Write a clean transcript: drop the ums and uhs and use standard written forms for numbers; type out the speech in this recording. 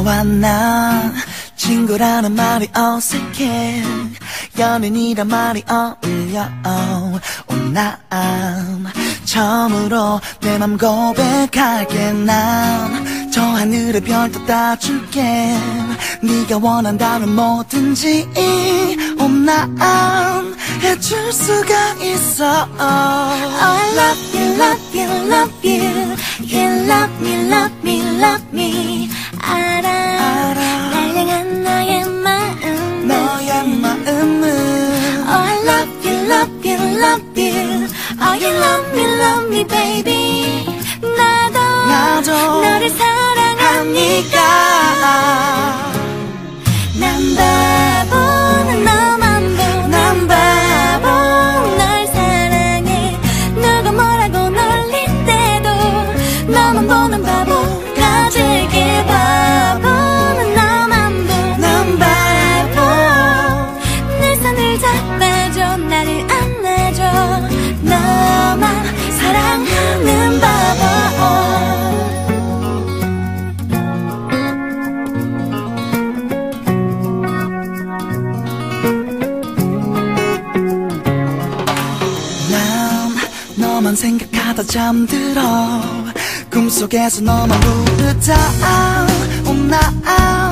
너와 나 친구라는 말이 어색해 연인이란 말이 어울려 난 처음으로 내 맘 고백할게 난 저 하늘의 별도 따줄게 네가 원한다면 뭐든지 난 해줄 수가 있어 I love you, love you, love you You love me, love me, love me 알아 날 향한 너의 마음 너의 마음은 Oh I love you, love you, love you Oh you love me baby 나도 너를 사랑하니까 난 바보 난 너만 보 난 바보 널 사랑해 누가 뭐라고 놀릴 때도 너만 보는 바보가 될게 바보 난 너만 보 난 바보 내 손을 잡아줘 나를 안아줘 너만 사랑하는 바보 너만 생각하다 잠들어 꿈속에서 너만 부르다 난